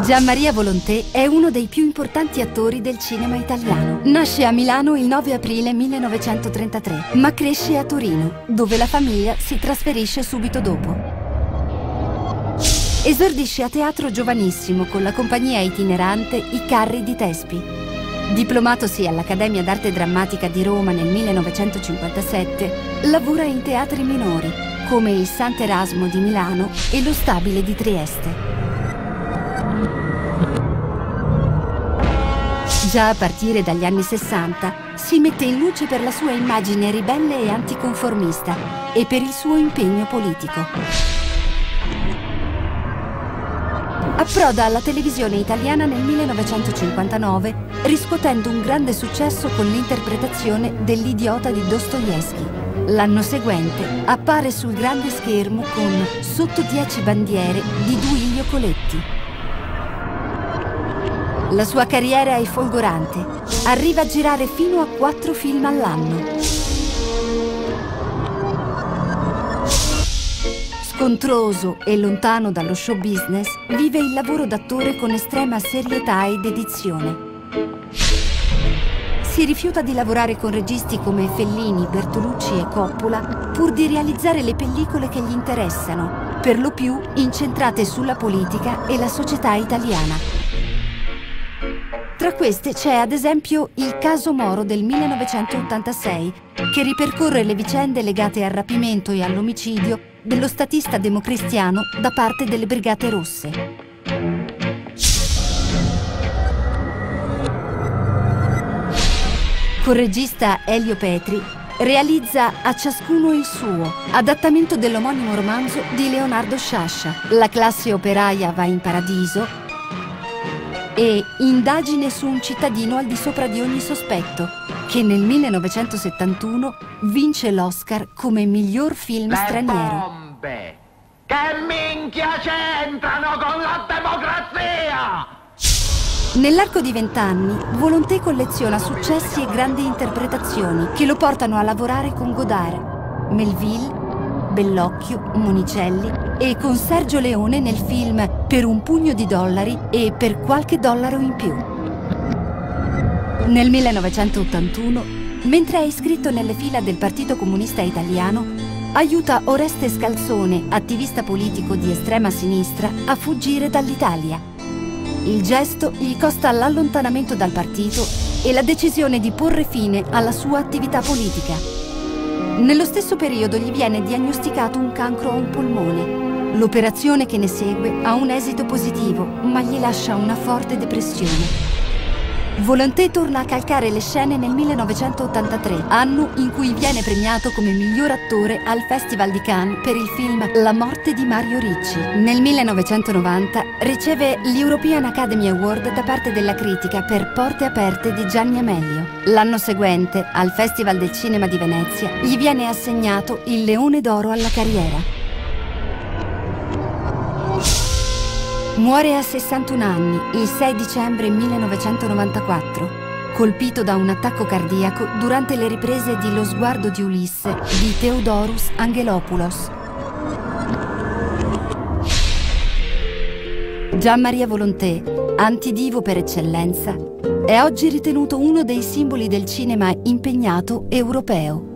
Gian Maria Volonté è uno dei più importanti attori del cinema italiano. Nasce a Milano il 9 aprile 1933, ma cresce a Torino, dove la famiglia si trasferisce subito dopo. Esordisce a teatro giovanissimo con la compagnia itinerante I Carri di Tespi. Diplomatosi all'Accademia d'Arte Drammatica di Roma nel 1957, lavora in teatri minori, come il Sant'Erasmo di Milano e lo Stabile di Trieste. Già a partire dagli anni 60 si mette in luce per la sua immagine ribelle e anticonformista e per il suo impegno politico. Approda alla televisione italiana nel 1959, riscuotendo un grande successo con l'interpretazione dell'Idiota di Dostoevskij. L'anno seguente appare sul grande schermo con Sotto 10 bandiere di Duilio Coletti. La sua carriera è folgorante. Arriva a girare fino a 4 film all'anno. Scontroso e lontano dallo show business, vive il lavoro d'attore con estrema serietà e dedizione. Si rifiuta di lavorare con registi come Fellini, Bertolucci e Coppola pur di realizzare le pellicole che gli interessano, per lo più incentrate sulla politica e la società italiana. Tra queste c'è ad esempio Il caso Moro del 1986, che ripercorre le vicende legate al rapimento e all'omicidio dello statista democristiano da parte delle Brigate Rosse. Col regista Elio Petri realizza A ciascuno il suo, adattamento dell'omonimo romanzo di Leonardo Sciascia. La classe operaia va in paradiso e Indagine su un cittadino al di sopra di ogni sospetto, che nel 1971 vince l'Oscar come miglior film straniero. Bombe! Che minchia c'entrano con la democrazia? Nell'arco di 20 anni, Volonté colleziona successi e grandi interpretazioni che lo portano a lavorare con Godard, Melville, Bellocchio, Monicelli e con Sergio Leone nel film Per un pugno di dollari e Per qualche dollaro in più. Nel 1981, mentre è iscritto nelle fila del Partito Comunista Italiano, aiuta Oreste Scalzone, attivista politico di estrema sinistra, a fuggire dall'Italia. Il gesto gli costa l'allontanamento dal partito e la decisione di porre fine alla sua attività politica. Nello stesso periodo gli viene diagnosticato un cancro a un polmone. L'operazione che ne segue ha un esito positivo, ma gli lascia una forte depressione. Volonté torna a calcare le scene nel 1983, anno in cui viene premiato come miglior attore al Festival di Cannes per il film La morte di Mario Ricci. Nel 1990 riceve l'European Academy Award da parte della critica per Porte aperte di Gianni Amelio. L'anno seguente, al Festival del Cinema di Venezia, gli viene assegnato il Leone d'Oro alla carriera. Muore a 61 anni, il 6 dicembre 1994, colpito da un attacco cardiaco durante le riprese di Lo sguardo di Ulisse di Theodorus Angelopoulos. Gian Maria Volonté, antidivo per eccellenza, è oggi ritenuto uno dei simboli del cinema impegnato europeo.